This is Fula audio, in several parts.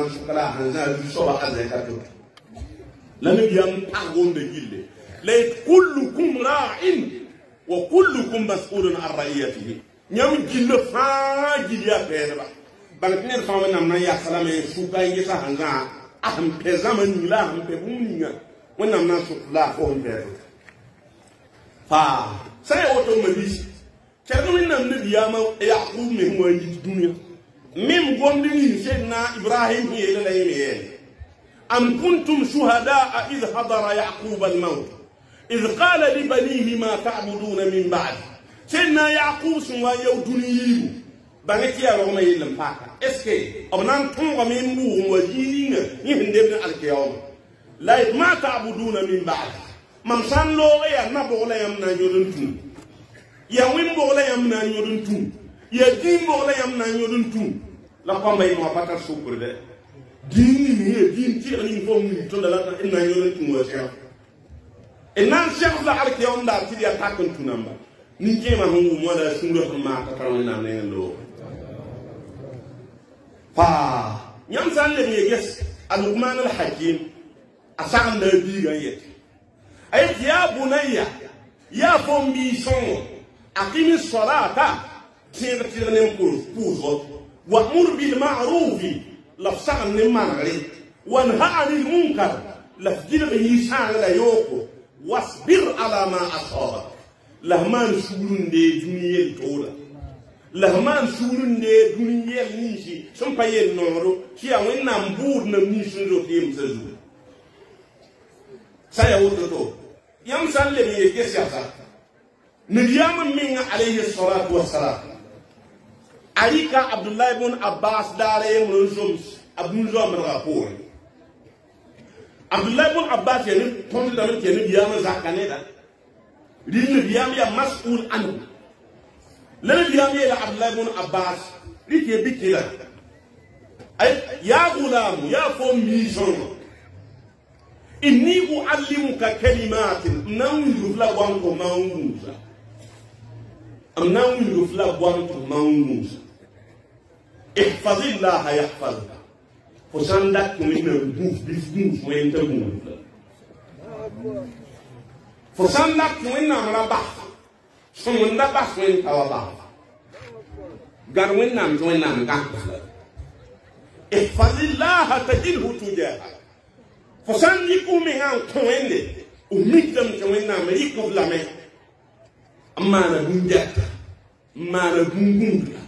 sukala hanza so ba azekatu lam yam agon de gille lay kullukum ra'in wa kullukum mas'ulun an ra'iyatihi nyam gille fa gilya pedra bangner fa wanam na ya salama suka yesa hanza aham pezaman la ham pe bunya wanam na sukla ko pedra fa sai auto madisi kedu minam ne biyama yaqub me mo ngi dunya mim gondini sayyidina ibrahim yele lay yele am kuntum shuhada idh hadara yaqub al-maut idh qala li banihi ma ta'buduna min ba'd sayyidina yaqub sunwa yow duniyi bangati ya ro may lam fa est ce abnan tun wa min bu wajina ni hinde al-qiyam la ma ta'buduna min ba'd mam san lo ya na bo la yam na yodun tun ya win bo la yam na yodun tun ya din bo la yam na yodun tun la ko may mo patar sukur de din ni din ti ani fo mu to la na yodun tun wa cheikh enan cheikh la al kiyom da ti ya takun tunamba ni ke ma hu mo da sun do ma ta taw na ne lo fa nyam san le ni yes al-luqman al-hakim asan da bi ga yet ay ya bunayya ya fo mi son aqimi salata tirne pour wa'mur bil ma'ruf lafsan min ma'rif wanha 'anil munkar lafjil bi san la yoko wasbir ala ma asaba lahman shurun de duniyel tola lahman shurun de duniyel nishi son payen noro ki a wonna mbur na nishi do dem zazu saya wodo do yam san le ye kesiasa nabiyam min alayhi salatu wassalam alika abdullah ibn abbas dare mun zoms abdul zom rapport abdullah ibn abbas yani ton da ke nabiyam zakane da din nabiyam ya mas'ul anhu la nabiyam ya abdullah ibn abbas rike bikila ay ya gulam ya fo mission inni uallimuka kalimatin nawlu la wanko mawmusa am nawlu la wanko mawmusa ihfazillah yahfazka fosanda kumina buf mo entabu fosanda kumina maraba sonda bas mo entawaba garwina mjoina ngaka ihfazillah tajilhu tujaha fosandi umi han kwende umikam kwenda ameriko blame amana bunjata mana bungunga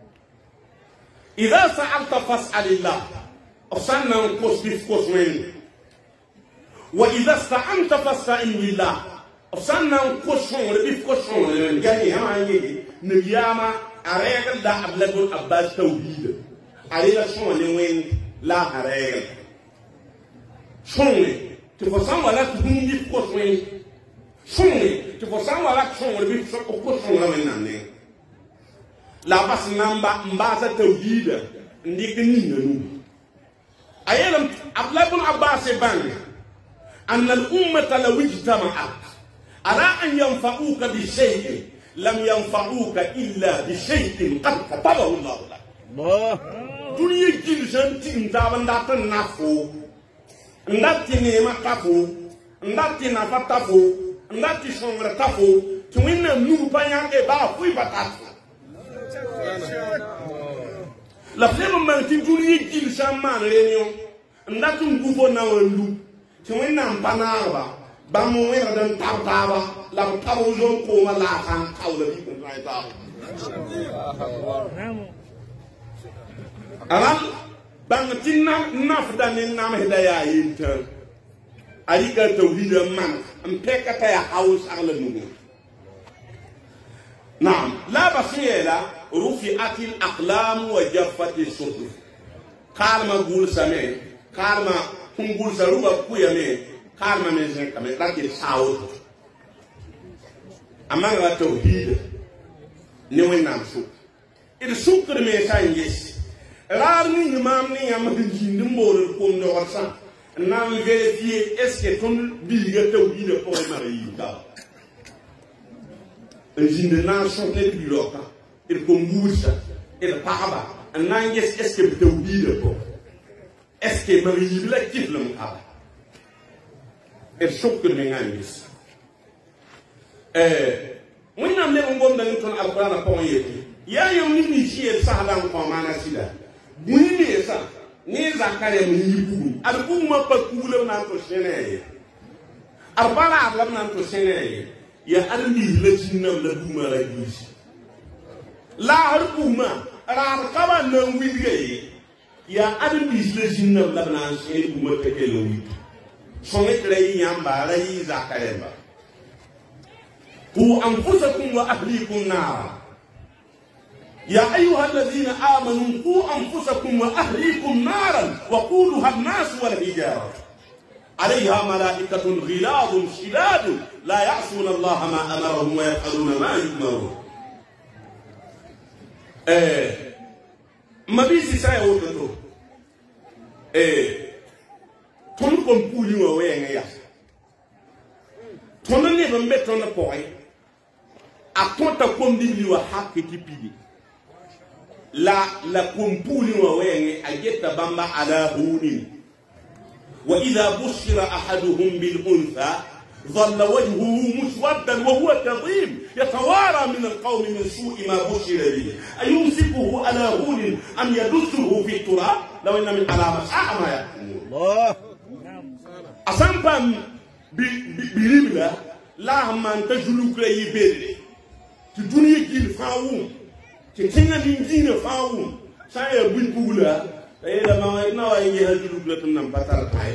idha sa'alta fas'alillah afsanna qosbif qoswen wa idha sta'anta fasta'in billah afsanna qoswen bif qoswen gani hamangi niyama aregal da ablabul abbas tawhid arila son le wen la aregal sonne tu faut savoir là tu dis quoi sonne sonne tu faut savoir là sonne le bif ko sonne la maintenant la bas namba mbaza tawhid ndik ni nganu ayelam abdullah ibn abbas ban an al ummata law ijtama'at ala an yanfa'uka bi shay'in lam yanfa'uka illa bi shay'in qad katabahu allah Allah dunya jil janti ndabanda tan nafo ndati ni makafu ndati na fatafu ndati songra tafu tuwina nu panyake ba fui batatu la flema mantin duniye jil shaman réunion ndati ngubo na wandu tuwina mpanarba ba mo wena dan tabtaba la tabu zon ko wala kan kawla bi kun raita alam bangatina nafda ni nam hidaya yinta alika tawhid man ampeka ta ya haus ala nugo naam la basiyela rufi'at al aqlam wa jaffat as suhuf kalma gul same kalma kungul saruba kuyame kalma mezen kame rakil saud amanga tawhid ni wenam su il sukr me sangis rar ni imam ni am di ndimol ko ndo warsa nam vérifier est-ce que ton biga tawhid ko mari da jinde na so ne bi loka il ko mbusa il paaba nan yes est-ce que tawhid ko est-ce que Marie la kif le mukaba et choc que me ngandis mun nam le ngom da ton alquran ko yeti ya yo ni ci el sahlan ko mana sida mun ni sa ni zakare mun yibu al umma pa kula nan to sene arbala ablam nan to sene ya almi la jinnam la duma la gis la harbuma ra kaba nan widige ya almi la jinnam la nan sene duma teke lo wi so metre yamba la yi zakare ba قوا أنفسكم وأهليكم نارا يا أيها الذين آمنوا قوا أنفسكم وأهليكم نارا وقودها الناس والحجارة عليها ملائكة غلاظ شداد لا يعصون الله ما أمرهم ويفعلون ما يؤمرون ما بيسي سايا وتدو تنكم بولي ووين يا تنني بمبتون بوي akonta kombili wa haki kipigi la kumpuli wa wenge ajeta bamba ala huni wa idha bushira ahaduhum bil untha dhalla wajhuhu muswaddan wa huwa kadhib yatawara min al qawmi min su'i ma bushira bihi ayumsikuhu ala huni am yadussuhu fi turab law inna min alama sa'a ya Allah asampa birimla la man tajulukre yibede ti duniya gil faawu ti tinga dingina faawu sa ya buñ bugula ay la ma na way ngi hadu la tan nam batal tay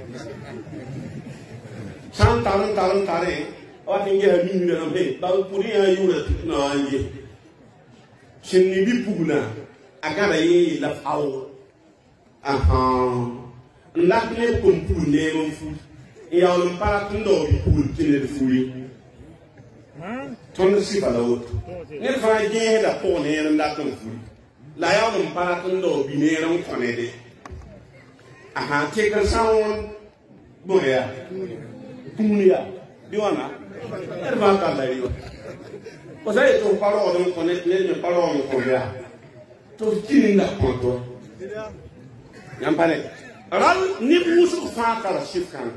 san taran tare wa ngi hadu ni nam he ba puri ya yura na wangi sinni bi buguna agara yi la faawu aha ndak ne ko mpune mo fu ya on para tundo bi bugul tinne de fuyi ton si fa la wot ne fa je da po ne ran da ton fu la ya no para ton do bi ne ran ko ne de aha te kan sawon bo ya tumuya bi wana er ba ka la yo ko sai to paro do ko ne ne paro mo ko ya to kini na ko to yam pare ral ni musu fa ka shifkan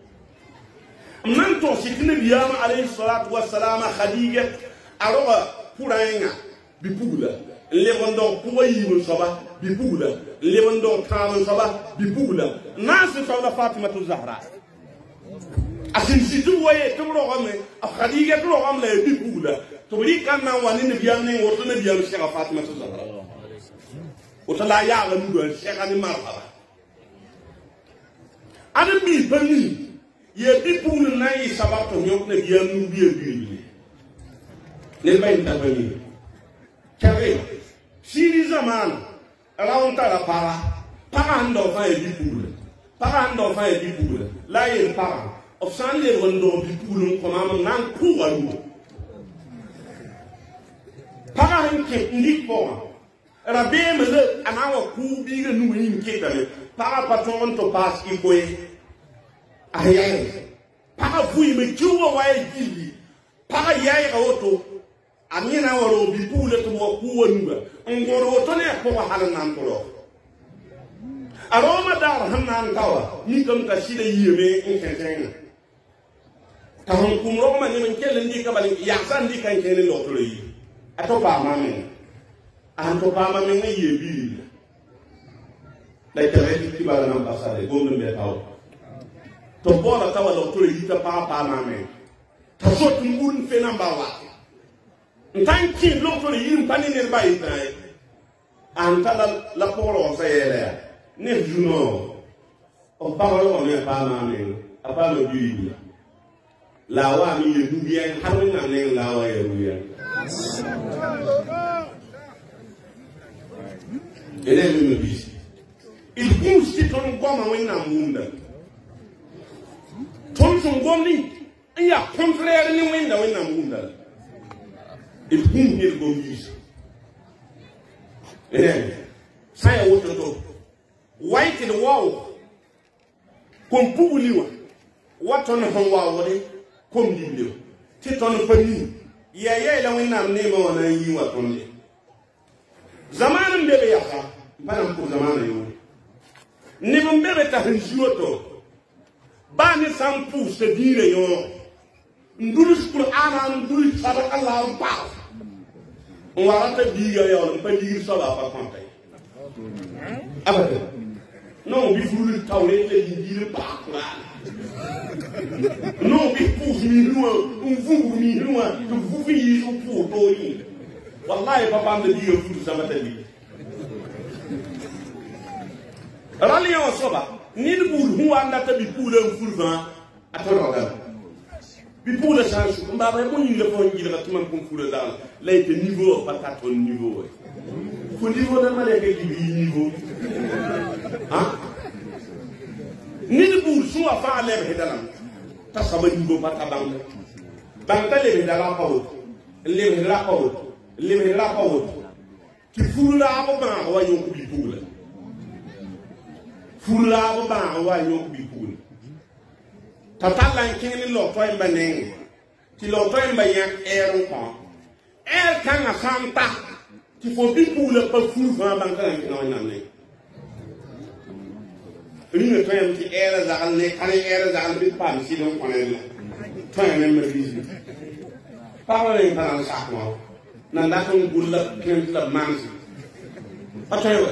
من توصيكنا بيام عليه الصلاة والسلام خديجة أروى فراينا ببولا اللي وندو قوي من صبا ببولا اللي وندو تام صبا ببولا ناس صلى فاطمة الزهراء أسين سيتو ويه تمرو غمي خديجة تمرو غمي ببولا تبري كان وانين بيام نين وطن بيام الشيخ فاطمة الزهراء وطلع يعلم دون الشيخ عن مرحبا أنا بي بني ye people na yi sabato nyok na biya nu biya biya ne bay ta bani kare sini zaman around ta para ando fa e people la ye para of san le wondo people ko ma nan ku walu para hin ke ndi ko rabe me le anawa ku bi ga nu yin ke dale para patron to pass ikoe ayay paka fui me chuwa wae gili paka yai ka oto amina waro bi pule to mo kuwa nuga ngoro to ne ko halan nan to aroma dar hanan kawa ni kam ka shide yeme in kentenga ka hon kum ro ma ni men kele ndi ka bali ya san ndi kan kele lo to yi ato pa ma men an to pa ma men ye bi dai tele ti bala nan basare gombe be taw to bola tawa lo to yi ta pa na me ta so tungun fe namba wa ntanki lo to yi mpani ne ba yi tai anta la polo se ele ne juno o pa lo ne pa na me apa lo bi la wa mi ye du bien ha na ne la wa ye du bien ele me bi il gusti ton goma wena munda Thompson Gomli, and ya conflare in the window in a munda. It whom he'll go use. And then, say what to do. White in the wall. Compuliwa. What on the wall, come you. Tit on the penny. Yeah, the window name on a you are only. Zaman baby, Panam Zaman. ni mon bébé ta hinjuoto bani sampu se dire yo ndulus qur'ana ndulus sabak allah pa on va rata diga yo on peut dire ça va pas compter abata non bi fulu tawle le dire pas non bi pour mi loin on vous mi loin to vous fi so pour to yi wallahi papa me dire fulu ça va te dire rali on soba ni de boul hu anda ta bi pour le fulvan atoro bi pour le change mba ba mo ni le ko ngi la tuman ko fulu dal lay te niveau pas ta ton niveau ko niveau da male ke di niveau hein ni de boul so fa le be dalam ta sama niveau pas ta bang ta le be dalam pa le be la pa le be la pa ki fulu la ba ba wa yo ko bi pour le fula ba wa yo bi pul tatalan kini lo to en banen ti lo to en bayan ko kan santa ti fo bi pul pa ful va ban kan no nanne ni ne to en ti zal ne kan zal bi pam si don ko ne to en me bi pa wa ne kan sa ko nan da ko gulla ken la manzi atayo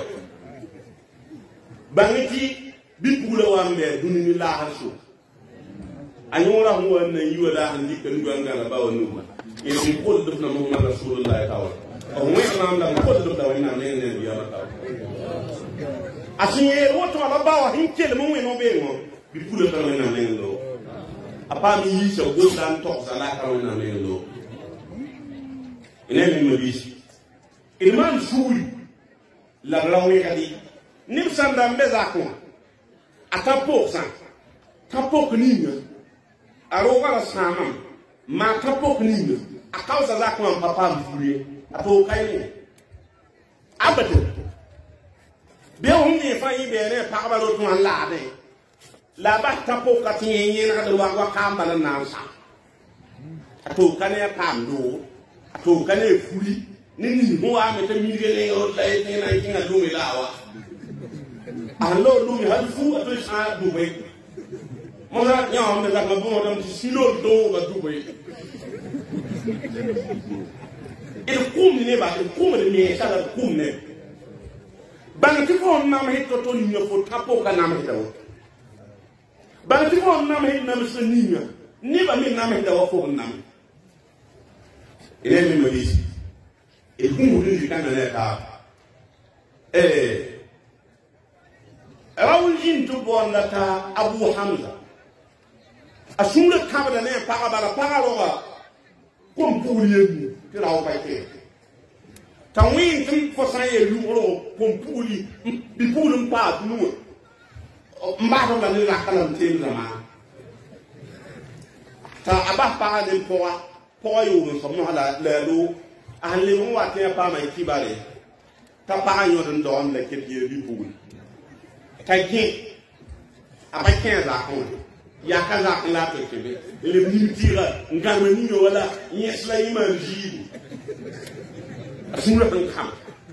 bangiti bipula wambe dunini la harsu anyora mo na yiwa da handi kan ganga ba wonu ma yesi ko def na muhammad rasulullah taala o mo na na ko def da wona ne ne biya ta asinye woto ala ba wa hinkele mo no be mo bipula ta wona ne lo apa mi yi so go dan tok sala ka wona ne lo ene mi mo bisi ilman suri la rawi kadi nim sanda mbeza ko atapo san tapo kninga aroga la sama ma tapo kninga akauza za ko papa mfurie apo kai abate be on ni fa yi bere pa ba lo tun la de la ba tapo ka tin yin na do wa kamba na na sa apo kane pam do apo kane furi ni ni ho a meta mi gele o la ni na kinga do mi lawa allo lumi halfu ato sa Dubai mona nyam me zakma bo dam ci silo do ba Dubai el kum ne ba el kum ne sa da kum ne bang ti fon na ma hito to ni fo tapo ka na ma hito bang ti fon na ma hito na so ni ba mi na ma hito fo na ele me disse el kum ni ka na ta rawul into bonata Abu Hamza asumle kabada ne parabala pararoga kom puli ti raw bayte tawin tim fo saye luoro kom puli bi pulum pa nu mbato la ni rakalam tin zama ta aba pa den po yo so mo hala lelo ahli mo wa te pa mai kibare ta pa yo don don le ke bi puli Kaki abaken za ko ya kaza la to kebe le mintira ngama ni wala yesla iman jibu asumra kan kam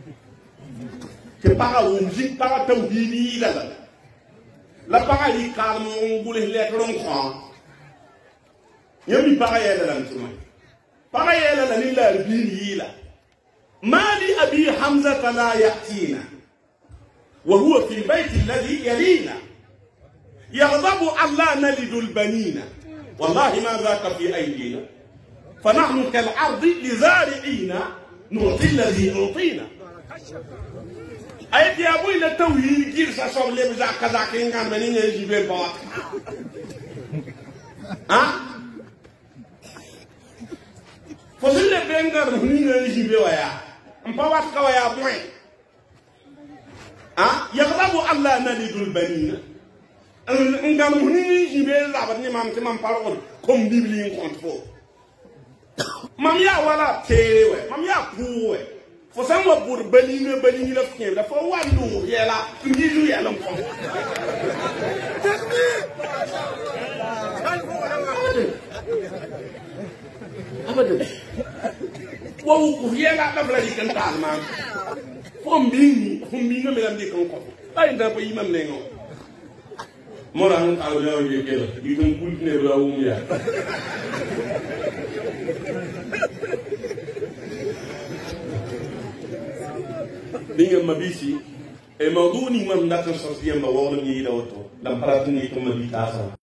ke para unji para tawhidi la para li kalmo ngule le tron ko yemi para yela lan tuma para yela lan ila bini ila mali abi hamza la yatina وهو في البيت الذي يلينا يغضب ألا نلد البنين والله ما ذاك في أيدينا فنحن كالعرض لزارعين نعطي الذي أعطينا أيدي أبوي للتوهيد جيرسا صوب لي بزاك كذاك إنغان منين يجيب البوات ها فصل لي بينغان منين يجيب ويا مبوات كويا بوين يغضب الله نلد البنين ngam huni jibe la ni mam te mam parole comme bible en compte mam ya wala tewe mam ya kuwe fo sam wa bur balina la fien da fo wandu yela ngi lu yela ko abade wo ku yela da bla di kan ma fo mbingi me la di kan ko ay nda ba yimam ne ngo morang kalau jauh dia kira itu pun ni berawung ya dengan mabisi موضوع ni man datang sosial ma wala ni da auto lam paratni to ma bitasa